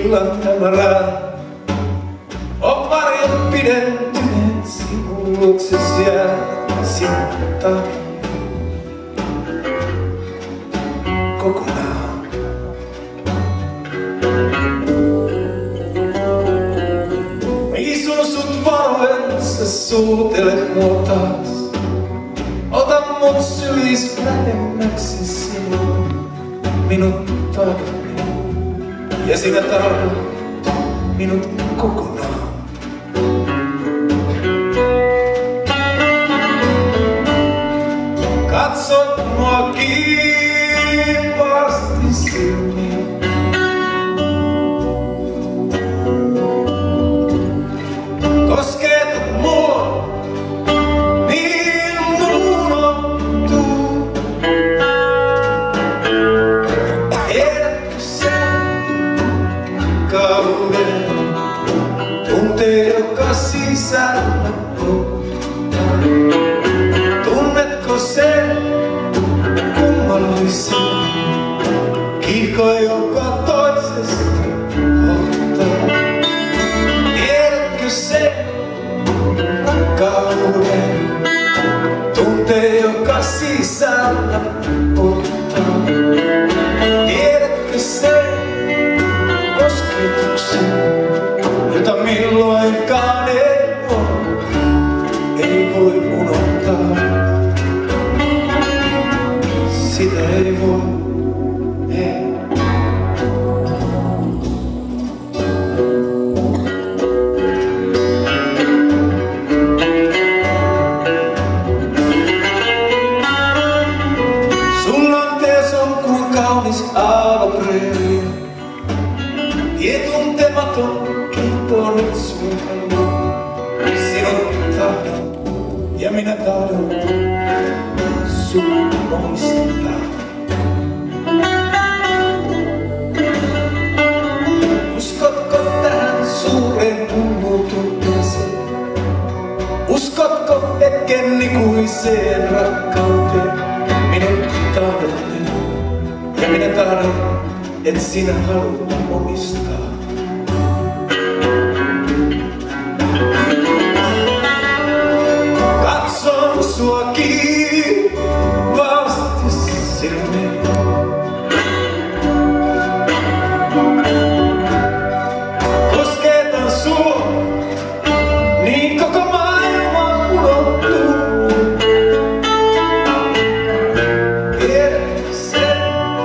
illan hämärää. On varjon pidentyneet sinun luokses jää sinutta kokonaan. Isun sut varoen, sä suutelet mua taas. Ota mut sylis lähemmäksi sinua, minut tahdot ja sinä tahdot minut kokonaan. Katsot mua kiivaasti silmiin. Kosketat mua, niin unohtuu. Tiedätkö sen kauden tunteen, joka sisällä polttaa? Tunnetko sen kummallisen kiihkon, joka toisesta ottaa? Tiedätkö sen rakkauden tunteen, joka sisällä polttaa? Tiedätkö sen kosketuksen, jota milloinkaan ei voi unohtaa? Sitä ei voi, ei. Sun lantees on kuin kaunis avopreeria. Tie tuntematon kihtoo nyt sun luo. Sinut tahdon ja minä tahdon sun omistaa. Uskotko tähän suureen hulluutuuteeseen? Uskotko hetken ikuiseen rakkauteen? Minut tahdot ja minä tahdon, et sinä haluat omistaa. Katson sua kiivaasti silmiin. Kosketan sua, niin koko maailma unohtuu. Tiedätkö sen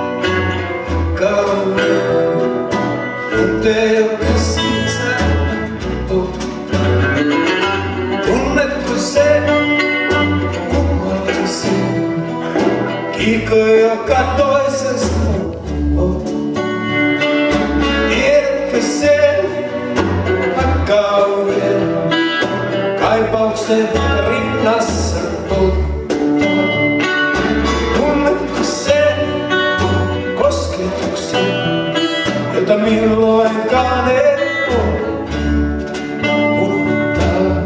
kauden tunteen, joka sisällä polttaa? Tunnetko sen kummallisen kiihkon, joka toisesta ottaa? Tiedätkö sen rakkauden kaipauksen rinnassa polttaa? Tunnetko sen kosketuksen, jota milloinkaan ei voi unohtaa?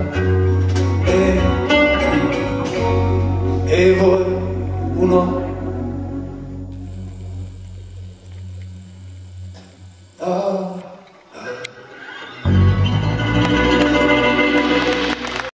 Ei voi unohtaa.